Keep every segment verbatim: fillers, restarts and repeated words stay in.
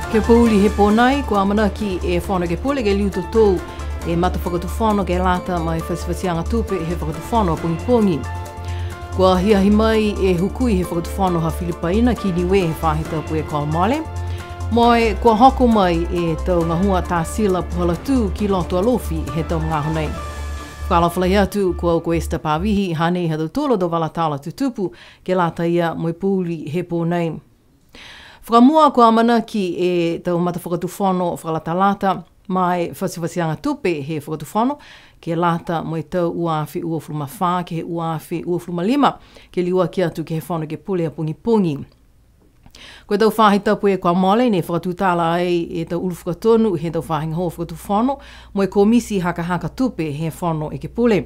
Ke pauli he pōnai, kua manaki e whono ke pule ke liu tō e mata whakatuwhono ke lata mai whasiwhasianga tupe he whakatuwhono pungi pongi. Kua hiahi mai e hukui he whakatuwhono ha Filipaina ki Niue he whahita pu e Kaomale. Moi kua hoko mai e tau ngahua tāsila puhalatu ki loto alofi he tau mga honei. Whalawhalai atu kua uko esta pāwihi hanei hatu tolo do walatala tutupu ke lata ia moi pūli he pōnei. Whakamua kua manaki e tau mata whakatuwhono whakalatalata mai whasiwhasianga tupe he whakatuwhono ke lata moi tau uawhi uafluma whā ke he uawhi uafluma lima ke liua ki atu ke he whono ke pule a pungi pungi. Koe tau whahi tapu e kua mole ne whakatutala ai e tau ulu whakatonu he tau whahinga hoa whakatuwhono moi komisi haka haka tupe he whono e ke pule.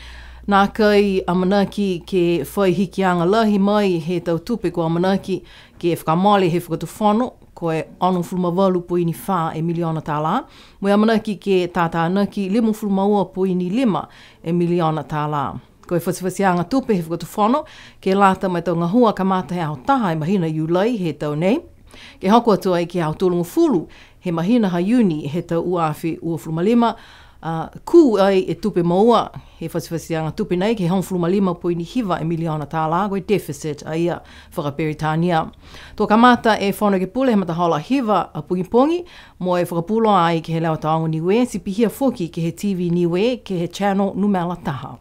Nā kai amanaki ke whai hiki anga lahi mai he tau tupe ko amanaki ke whakamole he whakatuwhono koe ono fulma walu puini whā e miliona tāla. Moi amanaki ke tātā anaki limu fulma ua puini lima e miliona tāla. Koe whasiwhasianga tupe he whakatuwhono ke lata mai tau ngahua ka mata he ao taha e mahina iulai he tau nei. Ke hoko atua i ke ao tolungu fulu he mahina haiuni he tau uawhi ua fulma lima. Uh, ku ai e tupe maua he whasiwhasianga tupe nei ke hong fulma lima puini hiva e miliona tāla koe deficit a ia whakaperitania. Tō kamata e whono ke pule he mata hola hiva a pungipongi mo e whakapulo ai ke he leo taongo Niue si pihia foki ke he T V Niue ke he channel numela taha.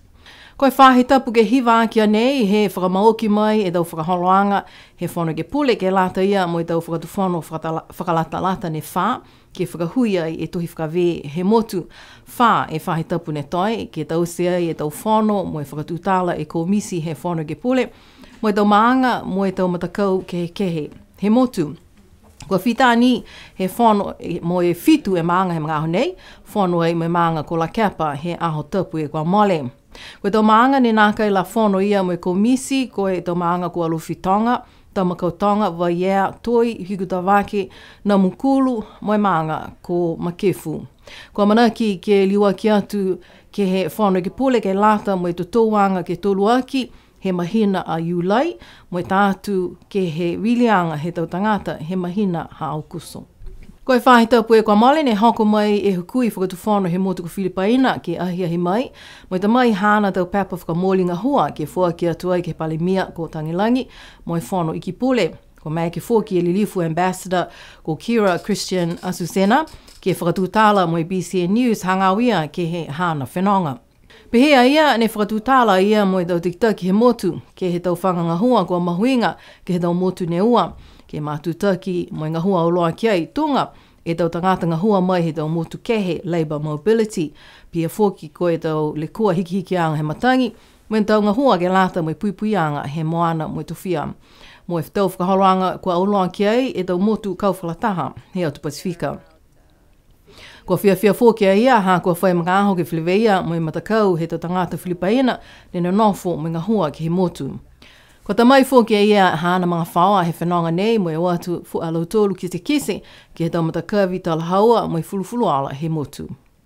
Koe whahe tapu ke hiva akia nei he whakamaoki mai e tau whakaholoanga he whono ke pule ke lata ia mo e tau whakatuwhono whakalata-lata ne whā ke whakahui ai e tohi whakawe he motu whā e whahe tapu ne toi ke tau se ai e tau whono mo e whakatutala e komisi he whono ke pule mo e tau maanga mo e tau matakau ke he kehe he motu. Kua whitani he whono mo e fitu e maanga he mga aho nei whono ai mo e maanga ko la kepa he aho tapu e kua mole. Koe tau maanga ne nākai la whono ia mo e komisi koe tau maanga ko alufi tonga tau makautonga wa iea toi hikutawake na mukulu mo e maanga ko makefu. Kua manaki ke liua ki atu ke he whono ke pule ke lata mo e tutouanga ke toluaki he mahina a iulai mo e tātu ke he wilianga he tau tangata he mahina ha aukuso. Koe whahi tapu e kua male ne hoko mai e hukui whakatuwhono he motu ko Filipaina ke ahiahi mai. Mo i ta mai hana tau papa whakamolinga hua ke fua ki atu ai ke palemia ko Tangilangi mo e whono iki pule. Ko mai ke fua ki e lilifu ambassador ko Kira Christian Asusena ke whakatutala mo i B C N News hangawia ke he hana whenonga. Pehea ia ne whakatutala ia mo i tau tikitaki he motu ke he tau whanganga hua ko mahuinga ke he tau motu ne ua. Ke mātutaki mo i ngahua o loa ki ai tunga e tau tangata ngahua mai he tau motu kehe Labour Mobility. Pia foki ko e tau le kua hiki hiki anga he matangi mo i tau ngahua ke lata mo i pui pui anga he moana mo i tufia. Mo e tau whakaholoanga kua o loa ki ai e tau motu kauwhalataha he atu Pasifika. Kua fia fia foki a ia ha kua whai mga aho ke whileweia mo i matakau he tau tangata Filipaina ne na nofo mo i ngahua ki he motu. Ko ta mai fōki e ia hana mga whaoa he whenonga nei mo e watu fu alo tolu kise kise ki he tau matakawi tala haua mo i fulufulu ala he motu.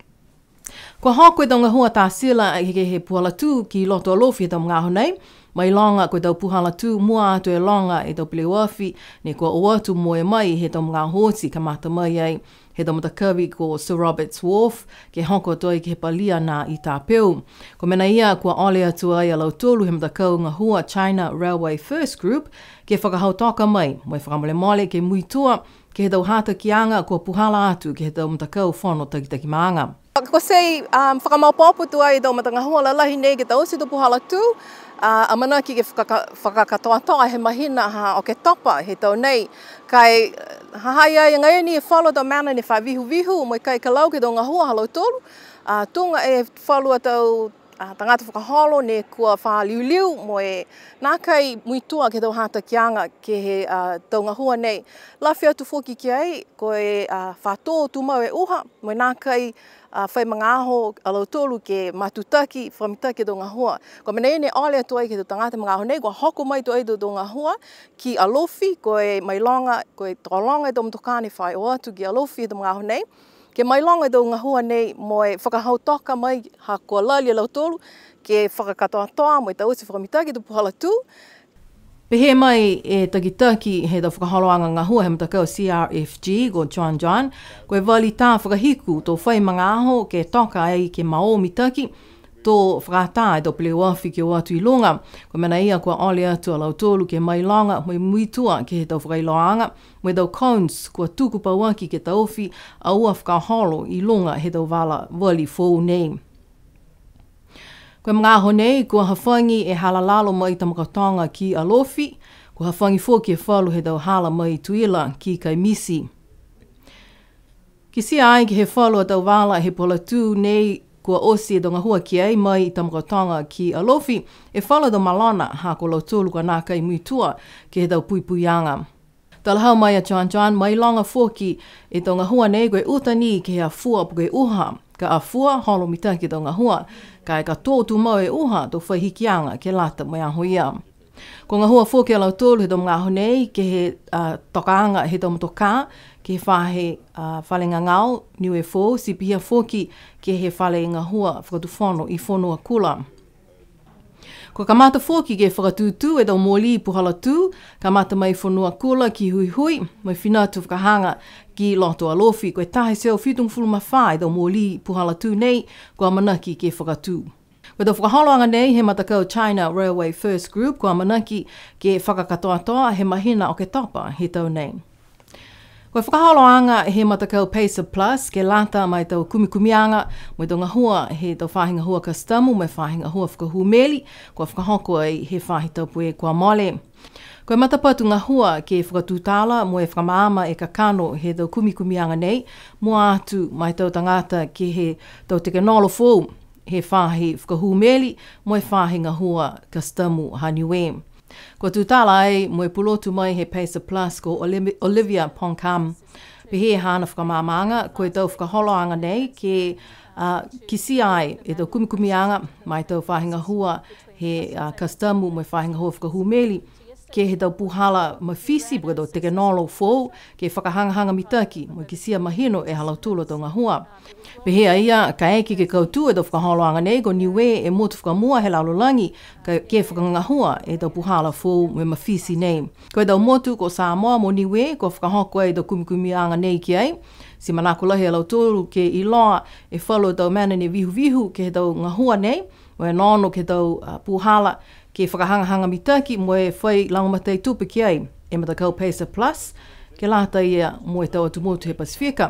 Ko hoko e tau ngahua tā sila e ke he puhalatu ki loto alofi he tau mga aho nei, mai longa ko e tau puhalatu mua atu e longa e tau pile wafi ne ko o atu mo e mai he tau mga hosi ka mata mai ai he tau matakawi ko Sir Robert's Wharf ke hoko toi ke he palia nā i tā peu. Ko mena ia kua ole atu ai alau tolu he matakau ngahua China Railway First Group ke whakahau toka mai mo e whakamole mole ke muitua ke he tau hata ki anga kua puhala atu ke he tau matakau whono takitaki maanga. Ko sei um, whakamaupopu tu ai tau matangahua lalahi nei ke tau si tu puhala tu Uh, a manaki ke whakakatoatoa he mahina ha o ke topa he tau nei. Kai hahai ai ngai ni e whalo tau mana ne whavihu vihu mo i kai ka lau ke tau ngahua halau tolu. Uh, tunga e whalua tau uh, tangata whakaholo ne kua whaliuliu mo e nā kai muitua ke tau hata kianga ke he uh, tau ngahua nei. Lawhi atu whoki ki ai ko e uh, whatō tu mau e uha mo e nā kai Uh, whai mga aho alau tolu ke matutaki, whamitaki tō ngahua. Ko mena e ne ole atu ai ke tō tangata mga aho nei, ko hoko mai tō ai tō tō ngahua ki alofi, ko e mailonga, ko e tōlonga e tō mtokane whai o atu ki alofi e tō mga aho nei. Ke mailonga e tō ngahua nei mo e whakahau toka mai ha kua lali alau tolu ke whakakatoa toa mo e tausi whamitaki tō puhala tū. Pehe mai e takitaki he tau whakaholoanga ngā hua he matakau C R F G ko John John, koe wali tā whakahiku tō whai mga aho ke toka ai ke mao mitaki, tō whakatā e tō pile wafi ke watu i longa, koe mena ia kua ole atu a lau tōlu ke mai longa, moi muitua ke he tau whakailoanga, moi tau cones kua tuku pauaki ke tauwhi a ua whakaholo i longa he tau wala wali fōu nei. Koe mga aho nei, kua hawhangi e halalalo mai tamakatanga ki alofi, kua hawhangi fōki e whalu he tau hala mai tuila ki kai misi. Ki sia ai ki he whalu a tau wala he pola tū nei kua osi e donga hua ki ai mai tamakatanga ki alofi, e whalu do malona ha ko lau tōlu kua nā kai muitua ki he tau pui puianga. Talahau mai a John John, mai longa fōki e donga hua nei koe utani ki he a fua puke uha, ka a fua holo mitaki donga hua, ka e ka tōtu mau e uha tō whaihikianga ke lata mai aho ia. Ko ngā hua fōki a lau tōlu he tō mga aho nei ke he uh, tokaanga he tō matoka, ke he whahe uh, whale ngā ngau, Niue fō, si pihia fōki ke he whale ngā hua whakatu whono i whonua kula. Ko ka mata fōki ke whakatūtū e tau mōli puhala tū, ka mata mai whonua kula ki hui hui, mai whinatu whakahanga ki loto alofi, koe tahe seo whitung fulu mawha e tau mōli puhala tū nei, kua manaki ke whakatū. Koe tau whakaholoanga nei he matakau China Railway First Group, kua manaki ke whakakatoatoa he mahina o ke topa he tau nei. Koe whakaholoanga he matakau Pacer Plus, ke lata mai tau kumikumianga, mai tau ngahua he tau whahinga hua kastamu, mai whahinga hua whakahumeli, kua whakahoko ai he whahi tau pue kua mole. Koe matapatu ngahua ke whakatūtala, mo e whakamaama e kakano he tau kumikumianga nei, mua atu mai tau tangata ke he tau tekenolo fōu, he whahi whakahumeli, mo e whahinga hua kastamu ha Niue. Ko tūtala ai, mo e pulotu mai he Pacer Plus ko Olivia Ponkam. Pe he hana whakamamanga, ko e tau whakaholoanga nei ke uh, kisi ai e tau kumikumianga, mai tau whahinga hua he uh, kastamu, mo e whahinga hua whakahumeli, ke he tau puhala mawhisi, puka tau tekenolo fōu, ke whakahangahanga mitaki, mo kisia mahino e halau tūlo tau ngahua. Pehea ia, ka eki ke kautu e tau whakaholoanga nei, ko Niue e motu whakamua he laulolangi, ka ke whakangahua e tau puhala fōu me mawhisi nei. Ko e tau motu ko Samoa mo Niue, ko whakahoko e tau kumikumianga nei ki ai, si manako lahi a lau tōru ke iloa e whalo tau mana ne vihu vihu ke he tau ngahua nei, mo e nono ke tau uh, puhala, ke whakahangahanga mitaki mo e whai langomatei tupe ki ai, e matakau Pacer Plus, ke lata ia mo e tau atumotu he Pasifika.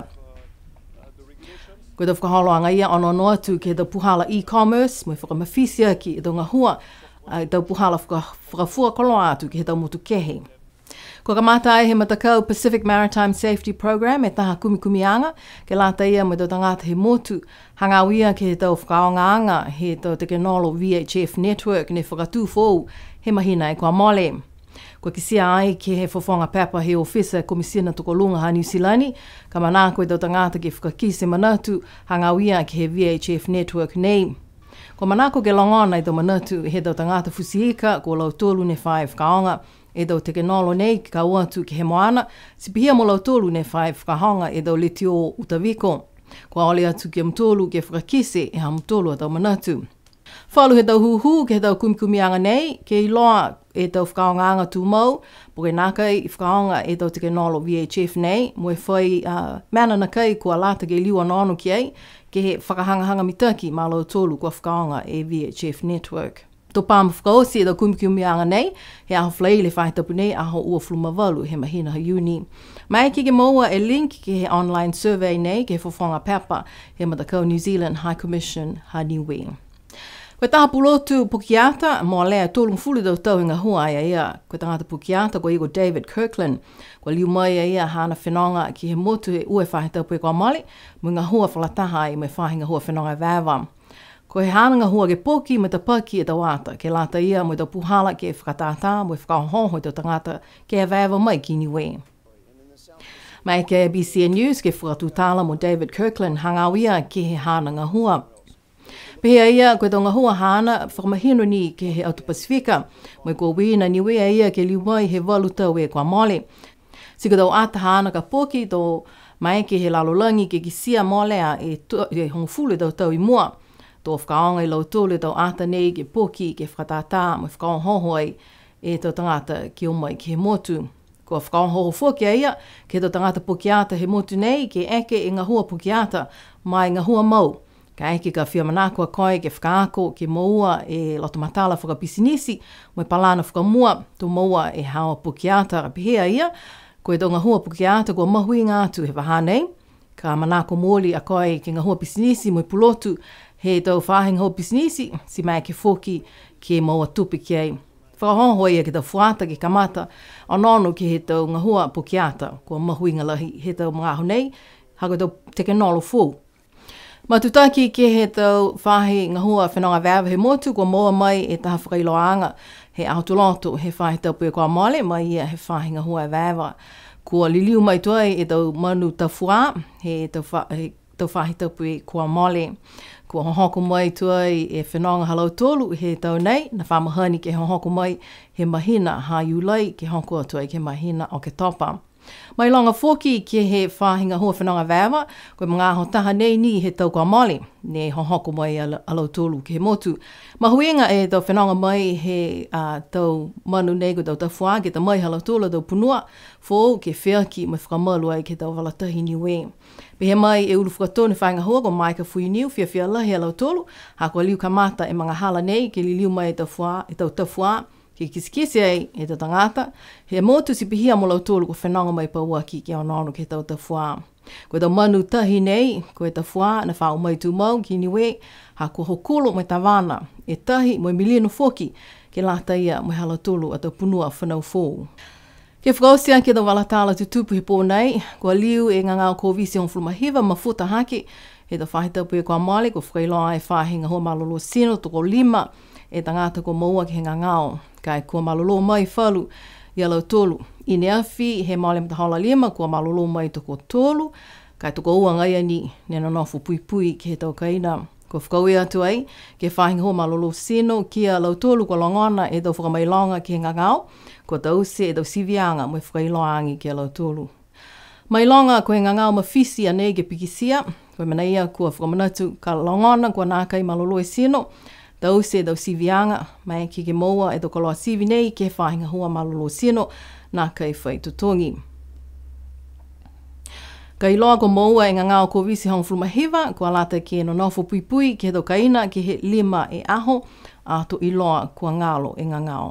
Ko e tau whakaholoanga ia ono no atu ke tau puhala e-commerce, mo e whakamawhisia ki e tau ngahua, e tau puhala whakafua koloa atu ki he tau motu kehe. Ko ka mata ai he matakau Pacific Maritime Safety Program e taha kumikumianga, ke lata ia mo tau tangata he motu, hangawia ke he tau whakaongaanga he tau tekenolo V H F Network ne whakatū fōu he mahina e kua mole. Ko kisia ai ke he whawhanga papa he ofisa komisina tokolunga ha New Zealand, ka mana koe tau tangata ke whakakise manatu hangawia ke he V H F Network nei. Ko mana ko ke longona i tau manatu he tau tangata fusiika ko lau tōlu ne whae whakaonga, e tau tekenolo nei ka uatu ki he moana, si pihia mo lau tōlu ne whae whakahonga e tau leti o utawiko. Kua ole atu ki amtolu ke whakakise e hamtolu a tau manatu. Whalu he tau huhu ke he tau kumikumianga nei, ke iloa e tau whakaongaanga tū mau, po ke nākai i whakaonga e tau tekenolo V H F nei, mo e whai uh, mana na kai kua lata ke liwa nono ki ai, ke he whakahangahanga mitaki ma lau tōlu kua whakaonga e V H F Network. Tō pāma whakaosi e tau kumikumianga nei, he aho whlai le whaitapu nei aho ua flumavalu he mahina ha uni. Mai ki ke maua e link ki he online survey nei ke he whawhanga papa he matakau New Zealand High Commission ha Niue. Koe taha pulotu pukiata, mo lea tōlung fulu tau tau hinga hua ia ia. Koe tangata pukiata, ko igo David Kirkland, ko liu mai ia hana whenonga ki he motu he ue whahitau pui kua mali, mo inga hua whalataha i me whahinga hua whenonga vēwa. Ko he hānanga hua ke poki me ta paki e ta wata, ke lata ia mo i ta puhala ke whakatātā, mo i whakahoho i ta tangata ke he vēwa mai ki Niue. Mai ke B C N News ke whakatūtala mo David Kirkland hangawia ke he hānanga hua. Pehea ia, koe tau ngahua hana, whakamahino ni ke he Auto Pasifika, mo i kua wina Niue ia ke liu mai he walu tau e kua mole. Si ka tau ata hana ka poki tō mai ke he lalolangi ke kisia molea e, e hongfulu tau tau i mua. Tō whakaonga i lau tōle tau ata nei ke poki ke whakatātā mo whakaonga hohoi e tō tangata ki o mai ki he motu. Kua whakaohoro fōkia ia, ke tō tangata pukiata he motu nei, ke eke e ngā hua pukiata mai ngā hua mau. Ka eke ka whia manakua koe ke whakaako ke moua e loto matala whakapisinisi, mo e palana whakamua, tō moua e hawa pukiata rapihea ia, koe tō ngā hua pukiata kua mahui ngātu he wahanei, ka manako mōli a koe ke ngā hua pisinisi mo e pulotu he tō whahe ngā hua pisinisi, si mai ke whoki ke moua tupi ki ei. Whakahoho ia ki tau whuata ki kamata, anono ki he tau ngā hua pukiata, kua mahui ngā lahi he tau mga honei, hako tau teke nolo fū. Matutaki ki he tau whahe ngā hua whenonga vēwa he motu, kua moa mai e taha whakailoanga he ahotuloto he whahe tau pui kua mole, mai ia he whahe ngā hua vēwa. Kua liliu mai tuai e tau manu tau whua, he tau whahe tau whahe tau pui kua mole. Kua hohoko mai tuai e whenonga halau tolu he tau nei, na whamahani ke hohoko mai he mahina ha iulai ke hoko tuai ke mahina o ke topa. Mai longa whoki ke he whahinga hua whenonga vēwa, koe mga ho taha nei ni he tau kua mole, ne hohoko mai alau tolu ke he motu. Mahuinga e tau whenonga mai he uh, tau manu nei ko tau tau whua, ke tau mai halau tolu tau punua, fō ke whiaki mai whakamalu ai ke tau walatahi Niue. Pe he mai e ulu whakatone whainga hoa ko mai ka whui niu, whia whia lahi alau tolu, ha kua liu kamata e mga hala nei, ke li liu mai e tau whua, e tau tau whua, ke kisikisi ai e tau tangata, he motu si pihia mo lau tolu ko whenonga mai paua ki ke anono ke tau tau whua. Ko tau manu tahi nei, ko e tau whua, na whao mai tu mau ki Niue, ha kua hokolo mai tawana, e tahi mo e milino foki, ke lata ia mo halau tolu a tau punua whanau fōu. Ke whakausia ke tau walatala tu tupu he pō nei, kua liu e ngā ngāo kō visi hong fulmahiva ma futa hake, he tau whahe tau pui kua male, kua whakailoa e whahe ngā hoa malolo sino, toko lima, e tangata kua maua ki he ngā ngāo, kai kua malolo mai whalu i alau tolu. I ne awhi he maole mta haola lima, kua malolo mai toko tolu, kai toko ua ngai ani, ne nonofu pui pui ki he tau kaina. Ko whakaui atu ai, ke whahinga hoa malolo sino, kia lau tolu kua longona e tau whakamailonga ki he ngā ngāo, ko tau se e tau sivianga mo e whakailoangi ki alau tolu. Mailonga ko he ngā ngāo mawhisi anei ke pikisia, ko e mana ia kua whakamanatu ka longona kua nākai malolo e sino, tau se e tau sivianga, mai ki ke moua e tau kaloa sivi nei ke whahinga hoa malolo sino, nākai whai tutongi. Ka iloa ko moua e ngā ngāo ko visi hong fulmahiva, ko alata ke no nofo pui pui, ke tau kaina ke he lima e aho, a to iloa kua ngālo e ngā ngāo.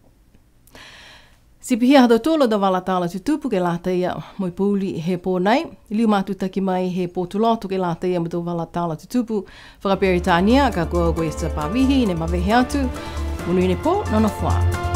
Si pihia hata tōla da walatala tu tupu ke lata ia moi pūli he pō nei, liu mātu taki mai he pō tuloto ke lata ia mo tō walatala tu tupu, whakaperi tānia ka kua koe sa pāwihi ne mawehe atu, unui ne pō, nono whā.